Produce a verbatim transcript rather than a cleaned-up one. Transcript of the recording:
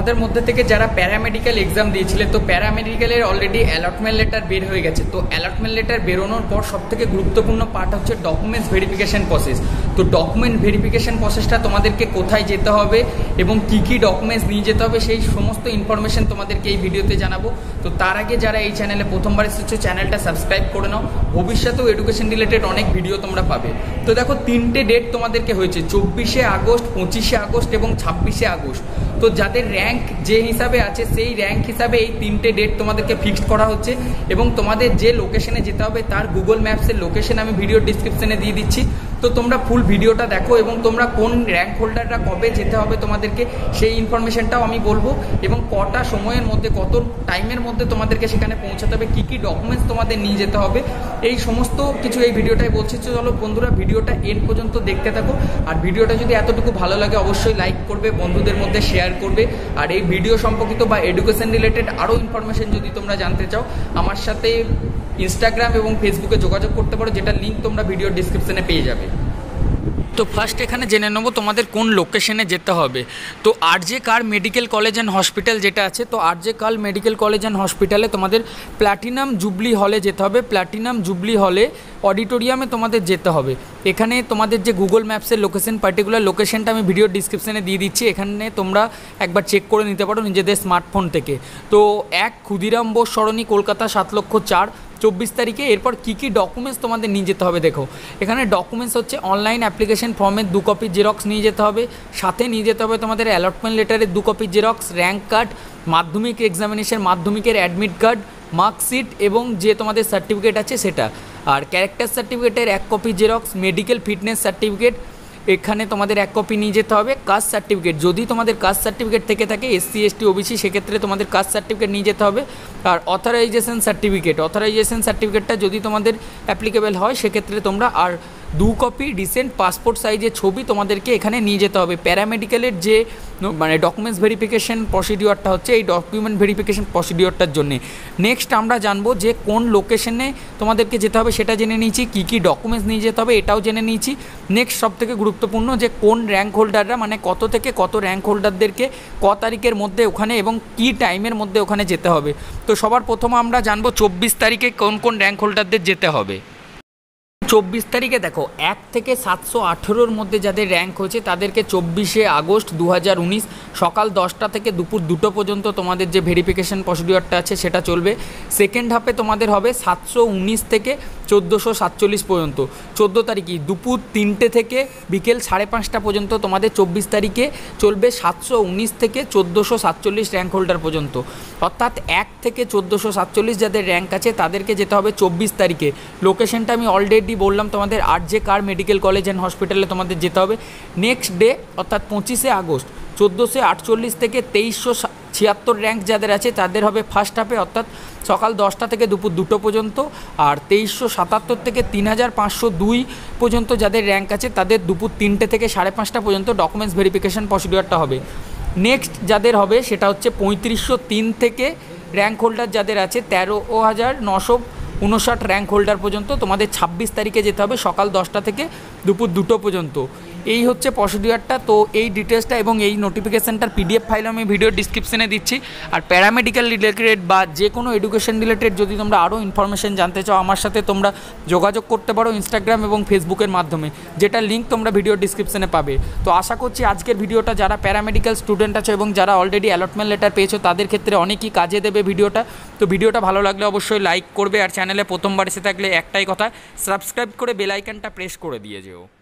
তোমাদের মধ্যে থেকে যারা প্যারামেডিক্যাল এক্সাম দিয়েছিলে, তো প্যারামেডিক্যালের অলরেডি অ্যালটমেন্ট লেটার বের হয়ে গেছে। তো অ্যালটমেন্ট লেটার বেরোনোর পর সব থেকে গুরুত্বপূর্ণ পার্ট হচ্ছে ডকুমেন্টস ভেরিফিকেশন প্রসেস। তো ডকুমেন্ট ভেরিফিকেশন প্রসেসটা তোমাদেরকে কোথায় যেতে হবে এবং কি কি ডকুমেন্টস নিয়ে যেতে হবে সেই সমস্ত ইনফরমেশন তোমাদেরকে এই ভিডিওতে জানাবো। তো তার আগে যারা এই চ্যানেলে প্রথমবার এসেছো চ্যানেলটা সাবস্ক্রাইব করে নাও, ভবিষ্যতেও এডুকেশন রিলেটেড অনেক ভিডিও তোমরা পাবে। তো দেখো তিনটে ডেট তোমাদেরকে হয়েছে, চব্বিশে আগস্ট, পঁচিশে আগস্ট এবং ছাব্বিশে আগস্ট। তো যাদের র্যাঙ্ক যে হিসাবে আছে সেই র্যাঙ্ক হিসাবে এই তিনটে ডেট তোমাদেরকে ফিক্সড করা হচ্ছে এবং তোমাদের যে লোকেশনে যেতে হবে তার গুগল ম্যাপসের লোকেশন আমি ভিডিও ডিসক্রিপশনে দিয়ে দিচ্ছি। তো তোমরা ফুল ভিডিওটা দেখো এবং তোমরা কোন র্যাঙ্ক হোল্ডাররা কবে যেতে হবে তোমাদেরকে সেই ইনফরমেশনটাও আমি বলবো এবং কটা সময়ের মধ্যে কত টাইমের মধ্যে তোমাদেরকে সেখানে পৌঁছাতে হবে, কী কী ডকুমেন্টস তোমাদের নিয়ে যেতে হবে, এই সমস্ত কিছু এই ভিডিওটাই বলছি। চলো বন্ধুরা ভিডিওটা এন্ড পর্যন্ত দেখতে থাকো। আর ভিডিওটা যদি এতটুকু ভালো লাগে অবশ্যই লাইক করবে, বন্ধুদের মধ্যে শেয়ার করবে। আর এই ভিডিও সম্পর্কিত বা এডুকেশন রিলেটেড আরও ইনফরমেশন যদি তোমরা জানতে চাও আমার সাথে ইনস্টাগ্রাম এবং ফেসবুকে যোগাযোগ করতে পারো, যেটা লিঙ্ক তোমরা ভিডিও ডিসক্রিপশনে পেয়ে যাবে। তো ফার্স্ট এখানে জেনে নেবো তোমাদের কোন লোকেশনে যেতে হবে। তো RG Kar medical college and hospital যেটা আছে, তো RG Kar medical college and হসপিটালে তোমাদের প্ল্যাটিনাম জুবলি হলে যেতে হবে। প্ল্যাটিনাম জুবলি হলে অডিটোরিয়ামে তোমাদের যেতে হবে। এখানে তোমাদের যে গুগল ম্যাপসের লোকেশন, পার্টিকুলার লোকেশনটা আমি ভিডিও ডিসক্রিপশনে দিয়ে দিচ্ছি, এখানে তোমরা একবার চেক করে নিতে পারো নিজেদের স্মার্টফোন থেকে। তো এক ক্ষুদিরাম বোস সরণি, কলকাতা সাত লক্ষ চার, চব্বিশ তারিখে। এরপর কী কী ডকুমেন্টস তোমাদের নিয়ে যেতে হবে দেখো, এখানে ডকুমেন্টস হচ্ছে অনলাইন অ্যাপ্লিকেশন ফর্মের দু কপি জেরক্স নিয়ে যেতে হবে, সাথে নিয়ে যেতে হবে তোমাদের অ্যালটমেন্ট লেটারের দু copy xerox, rank card, Madhyamik examination মাধ্যমিকের অ্যাডমিট কার্ড, মার্কশিট এবং যে তোমাদের সার্টিফিকেট আছে সেটা, আর ক্যারেক্টার সার্টিফিকেটের এক copy xerox, medical fitness certificate এখানে তোমাদের এক কপি নিয়ে যেতে হবে, কাস্ট সার্টিফিকেট যদি তোমাদের কাস্ট সার্টিফিকেট থেকে থাকে এসসি এসটি ওবিসি সেক্ষেত্রে তোমাদের কাস্ট সার্টিফিকেট নিয়ে যেতে হবে, আর অথরাইজেশন সার্টিফিকেট অথরাইজেশন সার্টিফিকেটটা যদি তোমাদের অ্যাপ্লিকেবল হয় সেক্ষেত্রে তোমরা, আর দু কপি রিসেন্ট পাসপোর্ট সাইজের ছবি তোমাদেরকে এখানে নিয়ে যেতে হবে। প্যারামেডিক্যালের যে মানে ডকুমেন্টস ভেরিফিকেশন প্রসিডিওরটা হচ্ছে এই ডকুমেন্ট ভেরিফিকেশন প্রসিডিওরটার জন্যে। নেক্সট আমরা জানবো যে কোন লোকেশনে তোমাদেরকে যেতে হবে সেটা জেনে নিয়েছি, কী কী ডকুমেন্টস নিয়ে যেতে হবে এটাও জেনে নিয়েছি। নেক্সট সবথেকে গুরুত্বপূর্ণ যে কোন র্যাঙ্ক হোল্ডাররা মানে কত থেকে কত র্যাঙ্ক হোল্ডারদেরকে ক তারিখের মধ্যে ওখানে এবং কী টাইমের মধ্যে ওখানে যেতে হবে। তো সবার প্রথম আমরা জানবো চব্বিশ তারিখে কোন কোন র্যাঙ্ক হোল্ডারদের যেতে হবে। চব্বিশ তারিখে দেখো এক থেকে সাতশো আঠেরোর মধ্যে যাদের র্যাঙ্ক হয়েছে তাদেরকে চব্বিশে আগস্ট দু হাজার উনিশ সকাল দশটা থেকে দুপুর দুটো পর্যন্ত তোমাদের যে ভেরিফিকেশন প্রসিডিওরটা আছে সেটা চলবে। সেকেন্ড হাফে তোমাদের হবে সাতশো উনিশ থেকে চোদ্দোশো সাতচল্লিশ পর্যন্ত। চোদ্দো তারিখে দুপুর তিনটে থেকে বিকেল সাড়ে পাঁচটা পর্যন্ত তোমাদের চব্বিশ তারিখে চলবে সাতশো উনিশ থেকে চোদ্দোশো সাতচল্লিশ র্যাঙ্ক হোল্ডার পর্যন্ত। অর্থাৎ এক থেকে চোদ্দোশো সাতচল্লিশ যাদের র্যাঙ্ক আছে তাদেরকে যেতে হবে চব্বিশ তারিখে। লোকেশনটা আমি অলরেডি বললাম তোমাদের RG Kar medical college and হসপিটালে তোমাদের যেতে হবে। নেক্সট ডে অর্থাৎ পঁচিশে আগস্ট চোদ্দোশো আটচল্লিশ থেকে তেইশশো ছিয়াত্তর র্যাঙ্ক যাদের আছে তাদের হবে ফার্স্ট হাফে অর্থাৎ সকাল দশটা থেকে দুপুর দুটো পর্যন্ত, আর তেইশশো সাতাত্তর থেকে তিন হাজার পাঁচশো দুই পর্যন্ত যাদের র্যাঙ্ক আছে তাদের দুপুর তিনটে থেকে সাড়ে পাঁচটা পর্যন্ত ডকুমেন্টস ভেরিফিকেশন প্রসিডিওরটা হবে। নেক্সট যাদের হবে সেটা হচ্ছে পঁয়ত্রিশশো তিন থেকে র্যাঙ্ক হোল্ডার যাদের আছে তেরো হাজার নশো উনষাট র্যাঙ্ক হোল্ডার পর্যন্ত তোমাদের ছাব্বিশ তারিখে যেতে হবে সকাল দশটা থেকে দুপুর দুটো পর্যন্ত। এই হচ্ছে প্রসিডিওরটা। তো এই ডিটেলসটা এবং এই নোটিফিকেশানটার পিডিএফ ফাইল আমি ভিডিও ডিসক্রিপশনে দিচ্ছি। আর প্যারামেডিক্যাল রিলেটেড বা যে কোনো এডুকেশন রিলেটেড যদি তোমরা আরও ইনফরমেশন জানতে চাও আমার সাথে তোমরা যোগাযোগ করতে পারো ইনস্টাগ্রাম এবং ফেসবুকের মাধ্যমে, যেটা লিঙ্ক তোমরা ভিডিও ডিসক্রিপশনে পাবে। তো আশা করছি আজকের ভিডিওটা যারা প্যারামেডিক্যাল স্টুডেন্ট আছে এবং যারা অলরেডি অ্যালটমেন্ট লেটার পেয়েছো তাদের ক্ষেত্রে অনেকই কাজে দেবে ভিডিওটা। তো ভিডিওটা ভালো লাগলে অবশ্যই লাইক করবে, আর চ্যানেলে প্রথমবার এসে থাকলে একটাই কথা সাবস্ক্রাইব করে বেল আইকনটা প্রেস করে দিয়ে যেও।